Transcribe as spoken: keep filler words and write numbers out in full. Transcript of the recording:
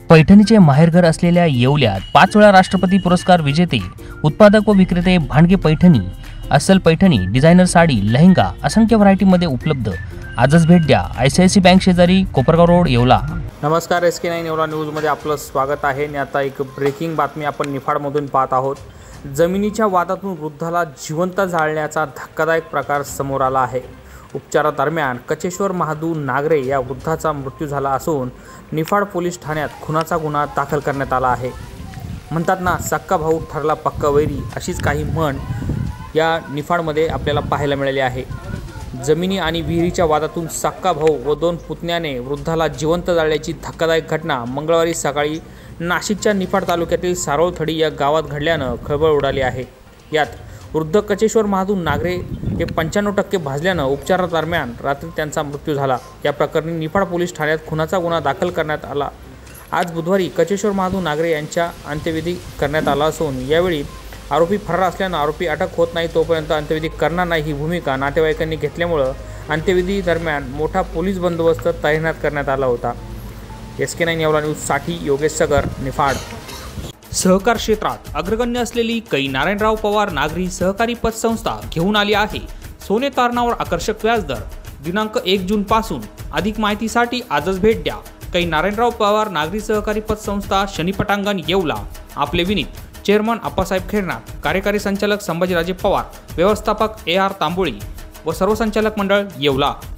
पैठणीचे माहेरघर असलेल्या येवल्यात पाच वेळा राष्ट्रपती पुरस्कार विजेते उत्पादक व विक्रेते भांडगे पैठणी, अस्सल पैठणी, डिझायनर साडी, लेहंगा असंख्य व्हरायटीमध्ये उपलब्ध। आजच भेट द्या I C I C bank शेजारी कोपरगाव रोड येवला। नमस्कार, एस के नाईन येवला न्यूजमध्ये आपलं स्वागत आहे। आणि आता एक ब्रेकिंग बातमी आपण निफाडमधून पाहत आहोत। जमिनीच्या वादातून वृद्धाला जिवंत जाळण्याचा धक्कादायक प्रकार समोर आला आहे। उपचारादरम्यान कचेश्वर महादू नागरे या वृद्धाचा मृत्यू झाला असून निफाड पोलीस ठाण्यात खुनाचा गुन्हा दाखल करण्यात आला आहे। म्हणतात ना, सक्का भाऊ ठरला पक्का वैरी, अशीच काही म्हण या निफाडमध्ये आपल्याला पाहायला मिळाली आहे। जमिनी आणि विहिरीच्या वादातून सक्का भाऊ व दोन पुतण्याने वृद्धाला जिवंत जाळल्याची धक्कादायक घटना मंगळवारी सकाळी नाशिकच्या निफाड तालुक्यातील सारोळथडी या गावात घडल्यानं खळबळ उडाली आहे। यात वृद्ध कचेश्वर महादू नागरे हे पंच्याण्णव टक्के भाजल्यानं उपचारादरम्यान रात्री त्यांचा मृत्यू झाला। या प्रकरणी निफाड पोलीस ठाण्यात खुनाचा गुन्हा दाखल करण्यात आला। आज बुधवारी कचेश्वर महादू नागरे यांच्या अंत्यविधी करण्यात आला असून यावेळी आरोपी फरार असल्यानं आरोपी अटक होत नाही तोपर्यंत अंत्यविधी करणार नाही ही भूमिका नातेवाईकांनी घेतल्यामुळे अंत्यविधी दरम्यान मोठा पोलीस बंदोबस्त तैनात करण्यात आला होता। एस के नाईन येवला न्यूजसाठी योगेश सगर, निफाड। सहकार क्षेत्रात अग्रगण्य असलेली कै नारायणराव पवार नागरी सहकारी पतसंस्था घेऊन आली आहे सोने तारणावर आकर्षक व्याजदर। दिनांक एक जून पासून अधिक माहितीसाठी आजच भेट द्या कै नारायणराव पवार नागरी सहकारी पतसंस्था, शनी पटांगण, येवला। आपले विनीत चेअरमन आप्पासाहेब खेरनार, कार्यकारी संचालक संभाजीराजे पवार, व्यवस्थापक ए आर तांबोळी व सर्व संचालक मंडळ, येवला।